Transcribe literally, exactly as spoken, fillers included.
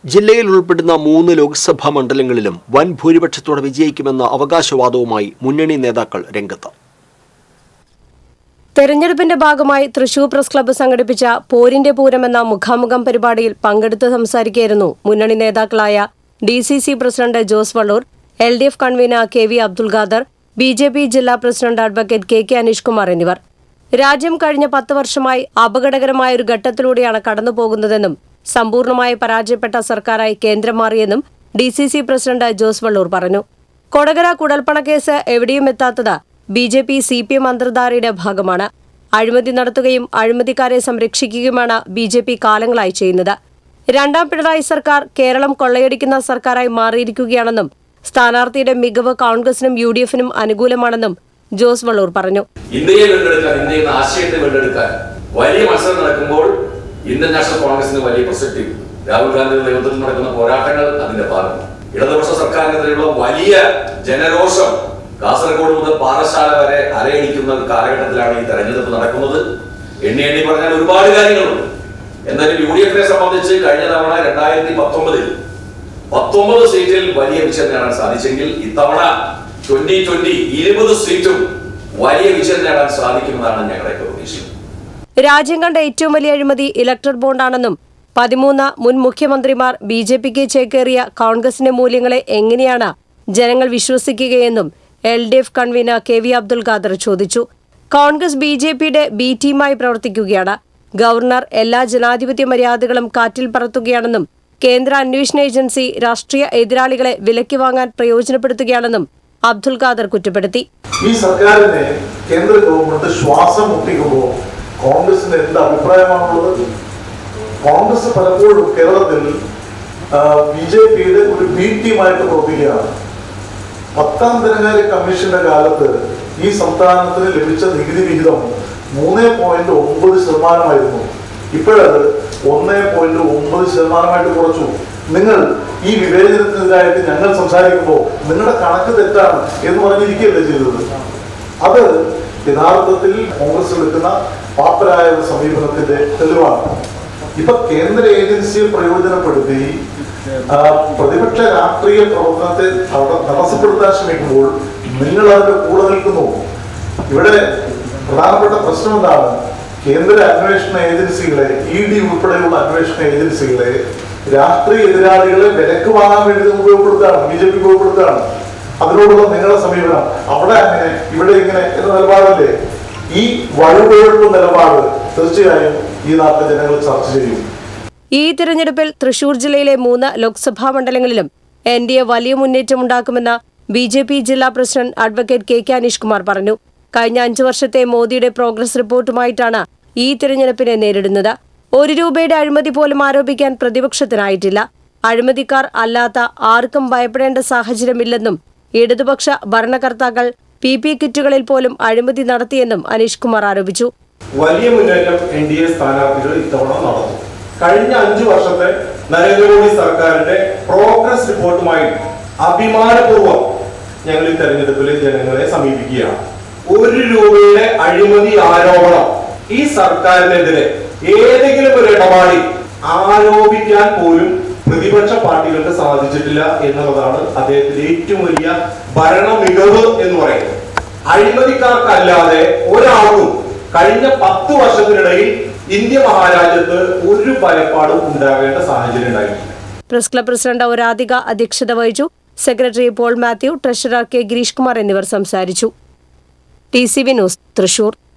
ജില്ലയിൽ ഉൾപ്പെടുന്ന മൂന്ന് ലോക്സഭാ മണ്ഡലങ്ങളിലും വൻ ഭൂരിപക്ഷത്തോടെ വിജയിക്കുമെന്ന അവകാശവാദവുമായി മുന്നണി നേതാക്കൾ രംഗത്ത്. തെരഞ്ഞെടുപ്പിന്റെ ഭാഗമായി തൃശൂർ പ്രസ് ക്ലബ്ബ് സംഘടിപ്പിച്ച പോരിന്റെ പൂരം എന്ന മുഖാമുഖം പരിപാടിയിൽ പങ്കെടുത്ത് സംസാരിക്കുകയായിരുന്നു മുന്നണി നേതാക്കളായ D C C president Jose Vallur, L D F convener K V Abdul Khader, B J P ജില്ലാ president advocate K K Aneesh Kumar എന്നിവർ. രാജ്യം കഴിഞ്ഞ പത്ത് വർഷമായി അപകടകരമായ ഒരു ഘട്ടത്തിലൂടെയാണ് കടന്നുപോകുന്നതെന്നും സമ്പൂർണമായി പരാജയപ്പെട്ട സർക്കാരായി കേന്ദ്രം മാറിയെന്നും D C C president Jose Vallur പറഞ്ഞു. കൊടകര കുഴൽപ്പണ കേസ് എവിടെയും എത്താത്തത് B J P C P M അന്തർധാരയുടെ ഭാഗമാണ്. അഴിമതി നടത്തുകയും അഴിമതിക്കാരെ സംരക്ഷിക്കുകയുമാണ് ബി ജെ പി കാലങ്ങളായി ചെയ്യുന്നത്. രണ്ടാം പിണറായി സർക്കാർ കേരളം കൊള്ളയടിക്കുന്ന സർക്കാരായി മാറിയിരിക്കുകയാണെന്നും സ്ഥാനാർത്ഥിയുടെ മികവ് കോൺഗ്രസിനും യു ഡി എഫിനും അനുകൂലമാണെന്നും ജോസ് വള്ളൂർ പറഞ്ഞു. ഇന്ത്യയെ വീണ്ടെടുക്കാൻ, ഇന്ത്യയുടെ ആശയത്തെ വീണ്ടെടുക്കാൻ വലിയ മത്സരം നടക്കുമ്പോൾ ഇന്ത്യൻ നാഷണൽ കോൺഗ്രസിന് വലിയ പ്രസക്തി. രാഹുൽ ഗാന്ധിയുടെ നേതൃത്വത്തിൽ നടക്കുന്ന പോരാട്ടങ്ങൾ അതിന്റെ ഭാഗമാണ്. ഇടതുപക്ഷ സർക്കാരിനെതിരെയുള്ള വലിയ ജനരോഷം കാസർഗോഡ് മുതൽ പാറശാല വരെ അരയടിക്കുന്ന കാലഘട്ടത്തിലാണ് ഈ തെരഞ്ഞെടുപ്പ് നടക്കുന്നത്. എണ്ണി എണ്ണി പറഞ്ഞാൽ ഒരുപാട് കാര്യങ്ങളുണ്ട്. എന്നാലും യു ഡി എഫിനെ സംബന്ധിച്ച് കഴിഞ്ഞ തവണ രണ്ടായിരത്തി പത്തൊമ്പതിൽ പത്തൊമ്പത് സീറ്റിൽ വലിയ വിജയം നേടാൻ സാധിച്ചെങ്കിൽ ഇത്തവണ ട്വന്റി ട്വന്റി ഇരുപത് സീറ്റും വലിയ വിജയം നേടാൻ സാധിക്കുമെന്നാണ് ഞങ്ങളുടെ പ്രതീക്ഷ. രാജ്യം കണ്ട ഏറ്റവും വലിയ അഴിമതി ഇലക്ട്രൽ ബോണ്ടാണെന്നും പതിമൂന്ന് മുൻ മുഖ്യമന്ത്രിമാർ ബി ജെ പിക്ക് ചേക്കേറിയ കോൺഗ്രസിന്റെ മൂല്യങ്ങളെ എങ്ങനെയാണ് ജനങ്ങൾ വിശ്വസിക്കുകയെന്നും L D F convener K V Abdul Khader ചോദിച്ചു. കോൺഗ്രസ് ബി ജെ പിയുടെ ബി ടീമായി പ്രവർത്തിക്കുകയാണ്. ഗവർണർ എല്ലാ ജനാധിപത്യ മര്യാദകളും കാറ്റിൽ പറത്തുകയാണെന്നും കേന്ദ്ര അന്വേഷണ ഏജൻസി രാഷ്ട്രീയ എതിരാളികളെ വിലയ്ക്ക് വാങ്ങാൻ പ്രയോജനപ്പെടുത്തുകയാണെന്നും അബ്ദുൽ ഖാദർ കുറ്റപ്പെടുത്തി. ഈ സർക്കാരിനെ കേന്ദ്ര ഗവൺമെന്റ് ശ്വാസം മുട്ടിക്കുമ്പോൾ കോൺഗ്രസിന്റെ എന്ത് അഭിപ്രായമാണുള്ളത്? കോൺഗ്രസ് പലപ്പോഴും കേരളത്തിൽ ബി ജെ പിയുടെ ഒരു ബി ടീമായിട്ട് പ്രവർത്തിക്കുകയാണ്. പത്താം ധനകാര്യ കമ്മീഷന്റെ കാലത്ത് ഈ സംസ്ഥാനത്തിന് ലഭിച്ച നികുതി വിഹിതം മൂന്ന് പോയിന്റ് ഒമ്പത് ശതമാനമായിരുന്നു. ഇപ്പോഴത് ഒന്ന് പോയിന്റ് ഒമ്പത് ശതമാനമായിട്ട് കുറച്ചു. നിങ്ങൾ ഈ വിവേചനത്തിനെതിരായിട്ട് ഞങ്ങൾ സംസാരിക്കുമ്പോൾ നിങ്ങളുടെ കണക്ക് തെറ്റാണ് എന്ന് പറഞ്ഞിരിക്കുകയല്ലേ ചെയ്തത്? അത് യഥാർത്ഥത്തിൽ കോൺഗ്രസ് എടുക്കുന്ന പാപ്പരായ ഒരു സമീപനത്തിന്റെ തെളിവാണ്. ഇപ്പൊ കേന്ദ്ര ഏജൻസിയെ പ്രയോജനപ്പെടുത്തി പ്രതിപക്ഷ രാഷ്ട്രീയ പ്രവർത്തനത്തെ തടസ്സപ്പെടുത്താൻ ശ്രമിക്കുമ്പോൾ നിങ്ങൾ അതിന്റെ കൂടെ നിൽക്കുന്നു. ഇവിടെ പ്രധാനപ്പെട്ട പ്രശ്നം എന്താണ്? കേന്ദ്ര അന്വേഷണ ഏജൻസികളെ, ഇ ഡി ഉൾപ്പെടെയുള്ള അന്വേഷണ ഏജൻസികളെ രാഷ്ട്രീയ എതിരാളികളെ വിലക്ക് വാങ്ങാൻ വേണ്ടി ഉപയോഗപ്പെടുത്തുകയാണ്, ബി ജെ പി ഉപയോഗപ്പെടുത്തുകയാണ്. അതിനോടുള്ള നിങ്ങളുടെ സമീപനം അവിടെ അങ്ങനെ ഇവിടെ ഇങ്ങനെ എന്ന നിലപാടല്ലേ? ഈ വഴിപഴപ്പ് നിലപാട് തീർച്ചയായും ഈ നാട്ടിലെ ജനങ്ങൾ ചർച്ച ചെയ്യും. ഈ തിരഞ്ഞെടുപ്പിൽ തൃശൂർ ജില്ലയിലെ മൂന്ന് ലോക്സഭാ മണ്ഡലങ്ങളിലും എൻ ഡി എ വലിയ മുന്നേറ്റമുണ്ടാക്കുമെന്ന് ബി ജെ പി ജില്ലാ president advocate K K Aneesh Kumar പറഞ്ഞു. കഴിഞ്ഞ അഞ്ചു വർഷത്തെ മോദിയുടെ പ്രോഗ്രസ് റിപ്പോർട്ടുമായിട്ടാണ് ഈ തിരഞ്ഞെടുപ്പിനെ നേരിടുന്നത്. ഒരു രൂപയുടെ അഴിമതി പോലും ആരോപിക്കാൻ പ്രതിപക്ഷത്തിനായിട്ടില്ല. അഴിമതിക്കാർ അല്ലാത്ത ആർക്കും ഭയപ്പെടേണ്ട സാഹചര്യമില്ലെന്നും ഇടതുപക്ഷ ഭരണകർത്താക്കൾ പി പി കിറ്റുകളിൽ പോലും അഴിമതി നടത്തിയെന്നും അനീഷ് കുമാർ ആരോപിച്ചു. വലിയ മുന്നേറ്റം എൻ ഡി എ സ്ഥാനാർത്ഥികൾ ഇത്തവണ നടന്നു. കഴിഞ്ഞ അഞ്ചു വർഷത്തെ നരേന്ദ്രമോദി സർക്കാരിന്റെ പ്രോഗ്രസ് റിപ്പോർട്ടുമായി അഭിമാനപൂർവ്വം ഞങ്ങൾ ഈ തെരഞ്ഞെടുപ്പിൽ ജനങ്ങളെ സമീപിക്കുകയാണ്. ഒരു രൂപയുടെ അഴിമതി ആരോപണം ഈ സർക്കാരിനെതിരെ ഏതെങ്കിലും ഒരു ഇടപാടിൽ ആരോപിക്കാൻ പോലും പ്രതിപക്ഷ പാർട്ടികൾക്ക് സാധിച്ചിട്ടില്ല എന്നുള്ളതാണ് അദ്ദേഹത്തിന്റെ ഏറ്റവും വലിയ ഭരണ മികവ് എന്ന് പറയുന്നത്. അഴിമതിക്കാർക്കല്ലാതെ ഒരാൾക്കും കഴിഞ്ഞ പത്ത് വർഷത്തിനിടയിൽ ഇന്ത്യ മഹാരാജ്യത്ത് ഒരു ഭയപ്പാടും ഉണ്ടാകേണ്ട സാഹചര്യം ഉണ്ടായിട്ടില്ല. പ്രസ് ക്ലബ് പ്രസിഡന്റ് ഒരാധിക അധ്യക്ഷത വഹിച്ചു. Secretary Paul Mathew, treasurer K Girish Kumar എന്നിവർ സംസാരിച്ചു. T C V news, Thrissur.